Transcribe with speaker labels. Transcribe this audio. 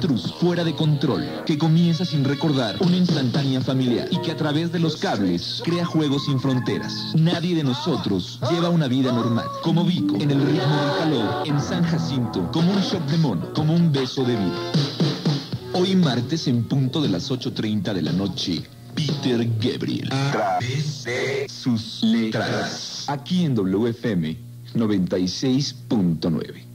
Speaker 1: intruso, fuera de control, que comienza sin recordar, una instantánea familiar y que a través de los cables crea juegos sin fronteras. Nadie de nosotros lleva una vida normal, como Vico, en el ritmo del calor, en San Jacinto, como un shock de mono, como un beso de vida. Hoy martes en punto de las 8:30 de la noche, Peter Gabriel, a través de sus letras, aquí en WFM 96.9.